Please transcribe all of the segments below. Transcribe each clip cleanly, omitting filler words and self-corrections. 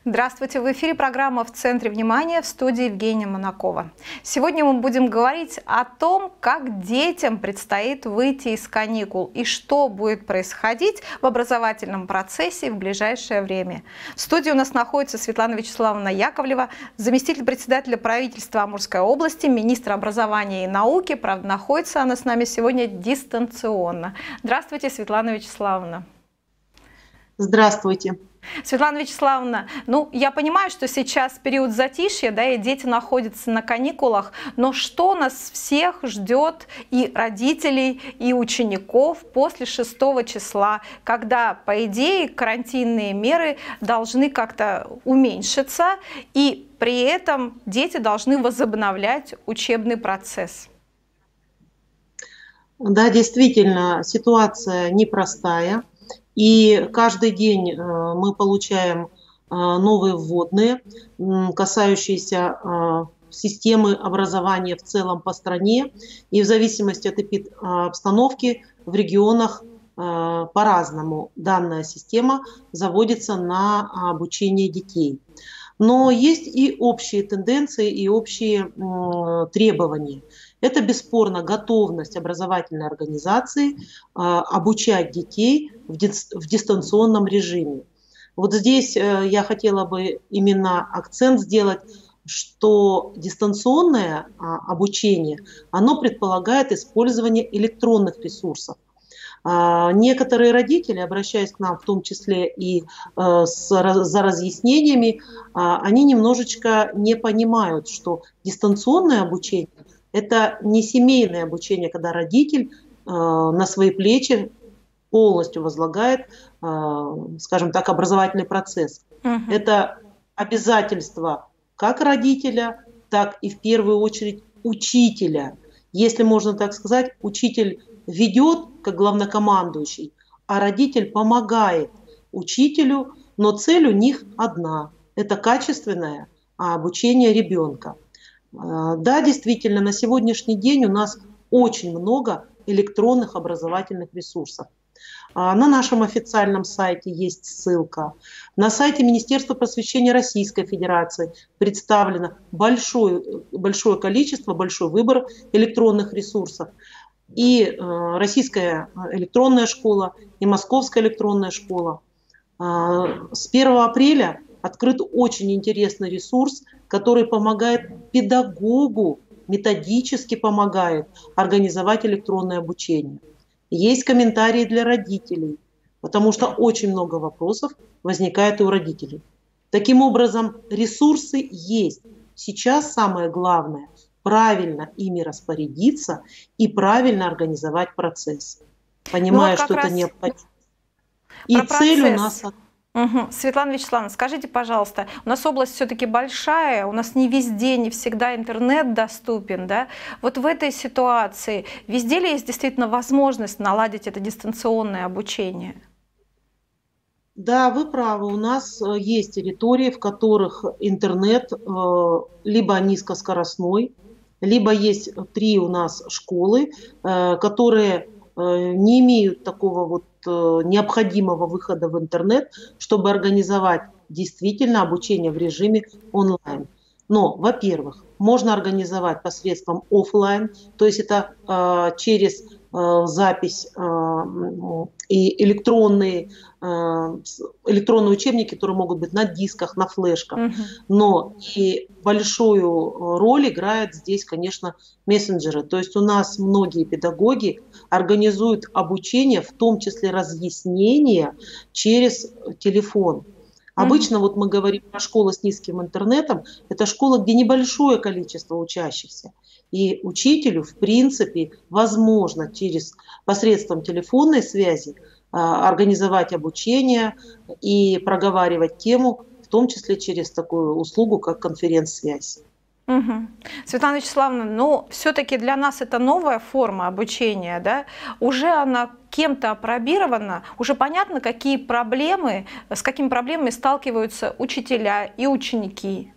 Здравствуйте! В эфире программа «В центре внимания», в студии Евгения Монакова. Сегодня мы будем говорить о том, как детям предстоит выйти из каникул и что будет происходить в образовательном процессе в ближайшее время. В студии у нас находится Светлана Вячеславовна Яковлева, заместитель председателя правительства Амурской области, министр образования и науки. Правда, находится она с нами сегодня дистанционно. Здравствуйте, Светлана Вячеславовна. Здравствуйте. Светлана Вячеславовна, я понимаю, что сейчас период затишья, и дети находятся на каникулах, но что нас всех ждет, и родителей, и учеников после 6 числа, когда, по идее, карантинные меры должны как-то уменьшиться, и при этом дети должны возобновлять учебный процесс? Да, действительно, ситуация непростая. И каждый день мы получаем новые вводные, касающиеся системы образования в целом по стране. И в зависимости от обстановки в регионах по-разному данная система заводится на обучение детей. Но есть и общие тенденции, и общие требования. Это бесспорно готовность образовательной организации обучать детей в дистанционном режиме. Вот здесь я хотела бы именно акцент сделать, что дистанционное обучение, оно предполагает использование электронных ресурсов. Некоторые родители, обращаясь к нам, в том числе и за разъяснениями, они немножечко не понимают, что дистанционное обучение – это не семейное обучение, когда родитель на свои плечи полностью возлагает, скажем так, образовательный процесс. Это обязательство как родителя, так и в первую очередь учителя. Если можно так сказать, учитель ведет как главнокомандующий, а родитель помогает учителю, но цель у них одна – это качественное обучение ребенка. Да, действительно, на сегодняшний день у нас очень много электронных образовательных ресурсов. На нашем официальном сайте есть ссылка. На сайте Министерства просвещения Российской Федерации представлено большое количество, большой выбор электронных ресурсов. И Российская электронная школа, и Московская электронная школа. С 1 апреля открыт очень интересный ресурс, который помогает педагогу, методически помогает организовать электронное обучение. Есть комментарии для родителей, потому что очень много вопросов возникает и у родителей. Таким образом, ресурсы есть. Сейчас самое главное – правильно ими распорядиться и правильно организовать процесс, понимая, что это необходимо. И цель у нас... Светлана Вячеславовна, скажите, пожалуйста, у нас область все-таки большая, у нас не везде, не всегда интернет доступен, да? Вот в этой ситуации везде ли есть действительно возможность наладить это дистанционное обучение? Да, вы правы, у нас есть территории, в которых интернет либо низкоскоростной, либо есть 3 у нас школы, которые не имеют такого необходимого выхода в интернет, чтобы организовать действительно обучение в режиме онлайн. Но, во-первых, можно организовать посредством офлайн, то есть это через запись и электронные учебники, которые могут быть на дисках, на флешках. Но и большую роль играет здесь, конечно, мессенджеры. То есть у нас многие педагоги организуют обучение, в том числе разъяснения, через телефон. Обычно мы говорим про школы с низким интернетом, это школа, где небольшое количество учащихся. И учителю, в принципе, возможно посредством телефонной связи организовать обучение и проговаривать тему, в том числе через такую услугу, как конференц-связь. Светлана Вячеславовна, все-таки для нас это новая форма обучения, да? Уже она кем-то апробирована, уже понятно, с какими проблемами сталкиваются учителя и ученики.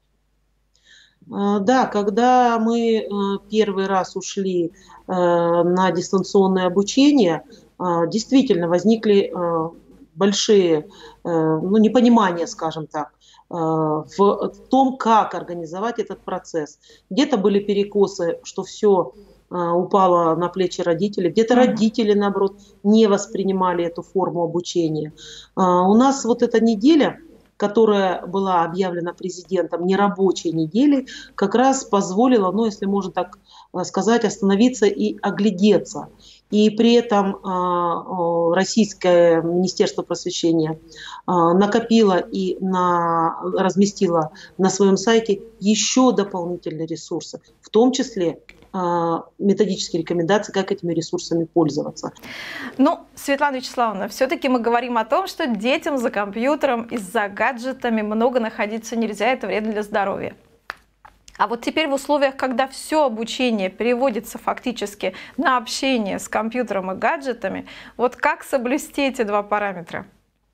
Да, когда мы первый раз ушли на дистанционное обучение, действительно возникли большие непонимания, скажем так. в том, как организовать этот процесс. Где-то были перекосы, что все упало на плечи родителей, где-то родители, наоборот, не воспринимали эту форму обучения. У нас вот эта неделя, которая была объявлена президентом нерабочей неделей, как раз позволила, ну, если можно так сказать, остановиться и оглядеться. И при этом Российское Министерство просвещения накопило и разместило на своем сайте еще дополнительные ресурсы, в том числе методические рекомендации, как этими ресурсами пользоваться. Ну, Светлана Вячеславовна, все-таки мы говорим о том, что детям за компьютером и за гаджетами много находиться нельзя, это вредно для здоровья. А вот теперь в условиях, когда все обучение переводится фактически на общение с компьютером и гаджетами, вот как соблюсти эти два параметра?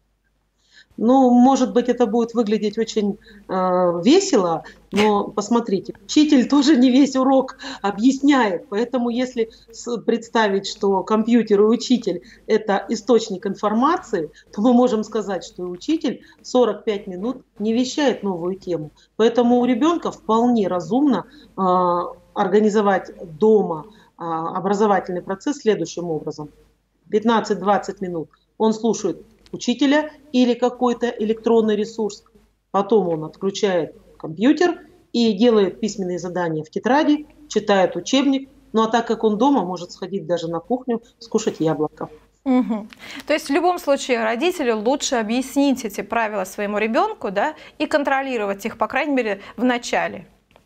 Ну, может быть, это будет выглядеть очень весело, но посмотрите, учитель тоже не весь урок объясняет. Поэтому если представить, что компьютер и учитель – это источник информации, то мы можем сказать, что и учитель 45 минут не вещает новую тему. Поэтому у ребенка вполне разумно организовать дома образовательный процесс следующим образом. 15-20 минут он слушает учителя или какой-то электронный ресурс, потом он отключает компьютер и делает письменные задания в тетради, читает учебник, ну а так как он дома, может сходить даже на кухню, скушать яблоко. Угу. То есть в любом случае родителю лучше объяснить эти правила своему ребенку, да, и контролировать их, по крайней мере, в начале.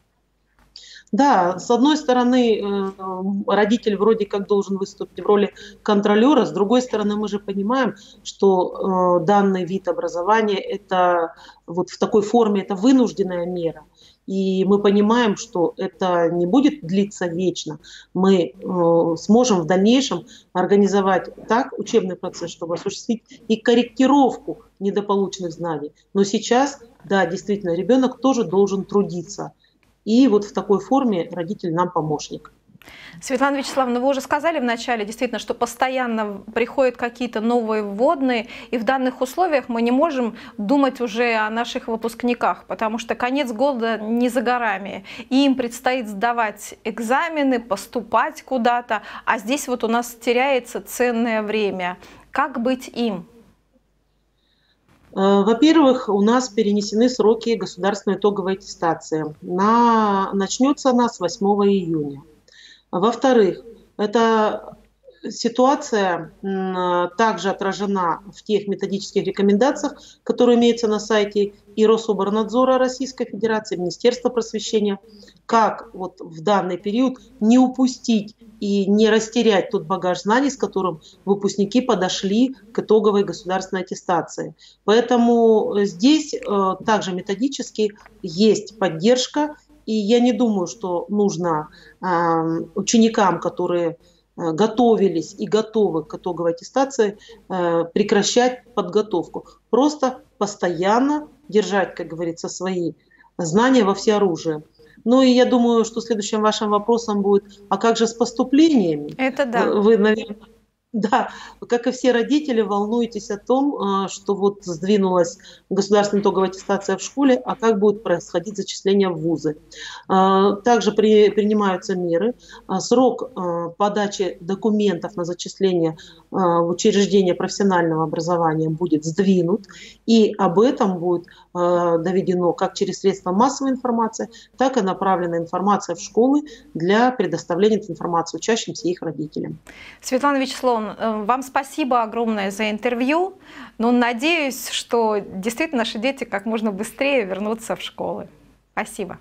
Да, с одной стороны, родитель вроде как должен выступить в роли контролера, с другой стороны, мы же понимаем, что данный вид образования это вот в такой форме это вынужденная мера. И мы понимаем, что это не будет длиться вечно. Мы сможем в дальнейшем организовать так учебный процесс, чтобы осуществить и корректировку недополученных знаний. Но сейчас, да, действительно, ребенок тоже должен трудиться. И вот в такой форме родитель нам помощник. Светлана Вячеславовна, вы уже сказали вначале, действительно, что постоянно приходят какие-то новые вводные, и в данных условиях мы не можем думать уже о наших выпускниках, потому что конец года не за горами, и им предстоит сдавать экзамены, поступать куда-то, а здесь вот у нас теряется ценное время. Как быть им? Во-первых, у нас перенесены сроки государственной итоговой аттестации. Начнется она с 8 июня. Во-вторых, эта ситуация также отражена в тех методических рекомендациях, которые имеются на сайте и Рособорнадзора Российской Федерации, Министерства просвещения, как вот в данный период не упустить и не растерять тот багаж знаний, с которым выпускники подошли к итоговой государственной аттестации. Поэтому здесь также методически есть поддержка, и я не думаю, что нужно ученикам, которые готовились и готовы к итоговой аттестации, прекращать подготовку. Просто постоянно держать, как говорится, свои знания во всеоружии. Ну и я думаю, что следующим вашим вопросом будет, а как же с поступлениями? Это да. Вы, наверное, да, как и все родители, волнуетесь о том, что вот сдвинулась государственная итоговая аттестация в школе, а как будет происходить зачисление в вузы. Также принимаются меры. Срок подачи документов на зачисление в учреждение профессионального образования будет сдвинут, и об этом будет доведено как через средства массовой информации, так и направлена информация в школы для предоставления этой информации учащимся и их родителям. Светлана Вячеславовна, вам спасибо огромное за интервью. Но надеюсь, что действительно наши дети как можно быстрее вернутся в школы. Спасибо.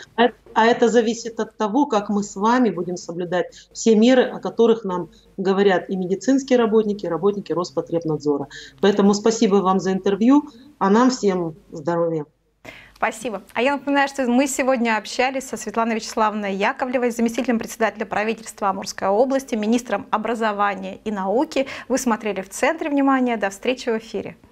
А это зависит от того, как мы с вами будем соблюдать все меры, о которых нам говорят и медицинские работники, и работники Роспотребнадзора. Поэтому спасибо вам за интервью, а нам всем здоровья. Спасибо. А я напоминаю, что мы сегодня общались со Светланой Вячеславовной Яковлевой, заместителем председателя правительства Амурской области, министром образования и науки. Вы смотрели «В центре внимания». До встречи в эфире.